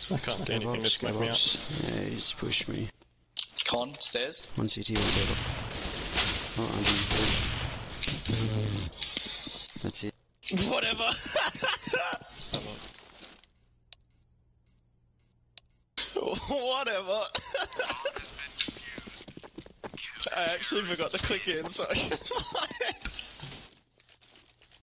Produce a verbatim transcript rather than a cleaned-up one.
I can't see anything to smoke me out. Yeah, he's pushed me. Con, stairs. One C T, one double. Oh, I'm being That's it. Whatever! Whatever! I actually forgot to click in, so I can find it.